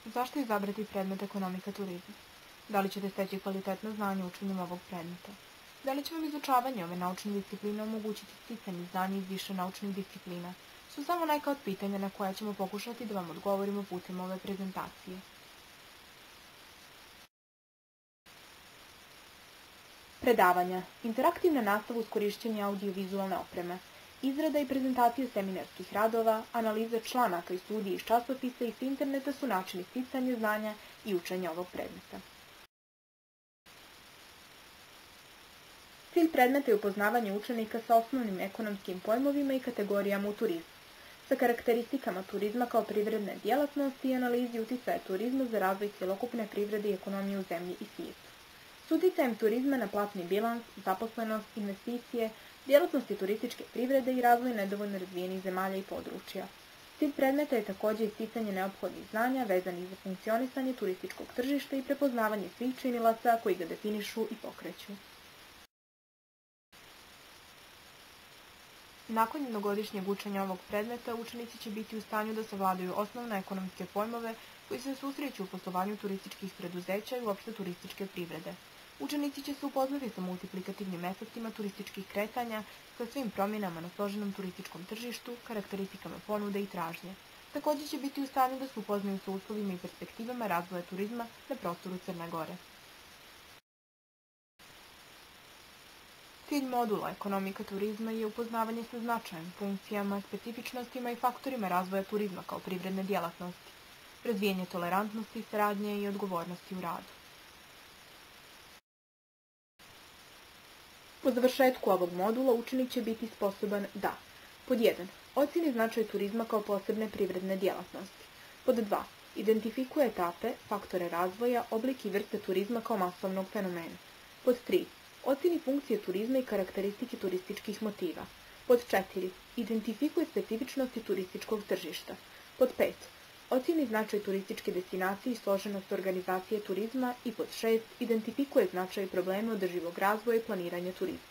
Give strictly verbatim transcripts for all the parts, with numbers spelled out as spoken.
Zašto izabrati predmet ekonomika turizma? Da li ćete steći kvalitetno znanje učenjem ovog predmeta? Da li će vam izučavanje ove naučne discipline omogućiti sticanje znanja iz više naučnih disciplina? Su samo neka od pitanja na koja ćemo pokušati da vam odgovorimo putem ove prezentacije. Predavanja. Interaktivna nastava uz korišćenje audio-vizualne opreme. Izrada i prezentacija seminarskih radova, analiza članaka i studije iz časopisa i s interneta su načini sticanja znanja i učenja ovog predmeta. Cilj predmeta je upoznavanje učenika sa osnovnim ekonomskim pojmovima i kategorijama u turizmu, sa karakteristikama turizma kao privredne djelatnosti i analizi uticaja turizma za razvoj cjelokupne privrede i ekonomije u zemlji i svijetu. S uticajem turizma na platni bilans, zaposlenost, investicije, djelatnosti turističke privrede i razvoj nedovoljno razvijenih zemalja i područja. Cilj predmeta je također isticanje neophodnih znanja vezanih za funkcionisanje turističkog tržišta i prepoznavanje svih činilaca koji ga definišu i pokreću. Nakon jednogodišnjeg učenja ovog predmeta, učenici će biti u stanju da savladaju osnovne ekonomske pojmove koji se susreću u poslovanju turističkih preduzeća i uopšte turističke privrede. Učenici će se upoznati sa multiplikativnim efektima turističkih kretanja, sa svim promjenama na složenom turističkom tržištu, karakteristikama ponude i tražnje. Također će biti u stanju da se upoznaju sa uslovima i perspektivama razvoja turizma na prostoru Crne Gore. Cilj modula ekonomika turizma je upoznavanje sa značajem, funkcijama, specifičnostima i faktorima razvoja turizma kao privredne djelatnosti, razvijanje tolerantnosti, saradnje i odgovornosti u radu. Po završetku ovog modula učenik će biti sposoban da pod jedan. Ocjeni značaj turizma kao posebne privredne djelatnosti. Pod dva. Identifikuje etape, faktore razvoja, oblik i vrste turizma kao masovnog fenomena. Pod tri. Ocjeni funkcije turizma i karakteristike turističkih motiva. Pod četiri. Identifikuje specifičnosti turističkog tržišta. Pod pet. Ocjeni značaj turističke destinacije i složenost organizacije turizma i pod šest. Identifikuje značaj problema održivog razvoja i planiranja turizma.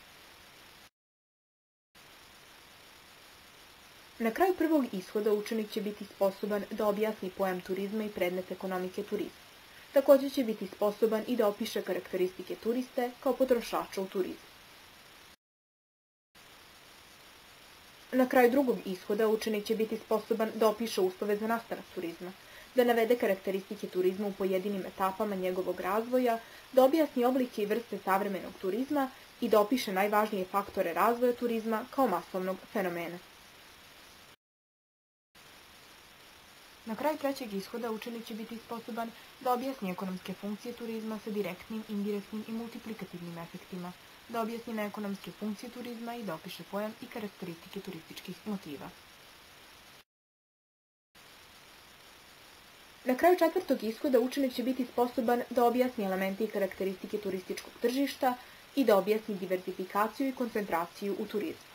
Na kraju prvog ishoda učenik će biti sposoban da objasni pojam turizma i predmet ekonomike turizma. Također će biti sposoban i da opiše karakteristike turiste kao potrošača u turizmu. Na kraju drugog ishoda učenik će biti sposoban da opiše uslove za nastanak turizma, da navede karakteristike turizma u pojedinim etapama njegovog razvoja, da objasni oblike i vrste savremenog turizma i da opiše najvažnije faktore razvoja turizma kao masovnog fenomena. Na kraju trećeg ishoda učenik će biti sposoban da objasni ekonomske funkcije turizma sa direktnim, indirektnim i multiplikativnim efektima, da objasni neekonomske funkcije turizma i da opiše pojam i karakteristike turističkih motiva. Na kraju četvrtog ishoda učenik će biti sposoban da objasni elemente i karakteristike turističkog tržišta i da objasni diverzifikaciju i koncentraciju u turizmu.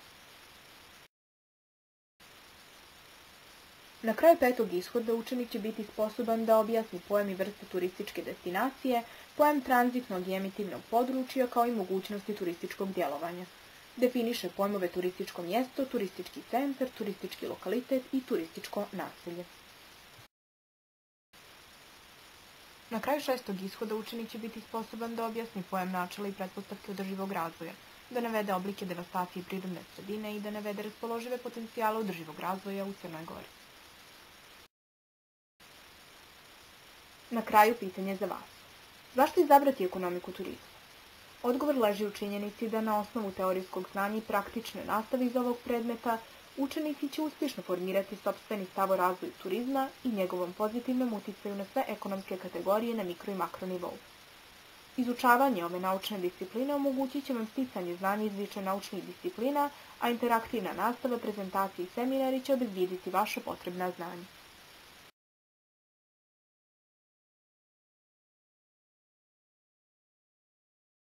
Na kraju petog ishoda učenik će biti sposoban da objasni pojam i vrste turističke destinacije, pojam tranzitnog i emitivnog područja kao i mogućnosti turističkog djelovanja. Definiše pojmove turističko mjesto, turistički centar, turistički lokalitet i turističko naselje. Na kraju šestog ishoda učenik će biti sposoban da objasni pojam načela i pretpostavke održivog razvoja, da navede oblike devastacije prirodne sredine i da navede raspoložive potencijale održivog razvoja u Crnoj Gori. Na kraju pitanje za vas. Zašto izabrati ekonomiku turizma? Odgovor leži u činjenici da na osnovu teorijskog znanja i praktične nastave iz ovog predmeta učenici će uspješno formirati sopstveni stav o razvoju turizma i njegovom pozitivnom uticaju na sve ekonomske kategorije na mikro i makro nivou. Izučavanje ove naučne discipline omogućit će vam sticanje znanja iz više naučnih disciplina, a interaktivna nastava, prezentacije i seminari će obezbijediti vaša potrebna znanja.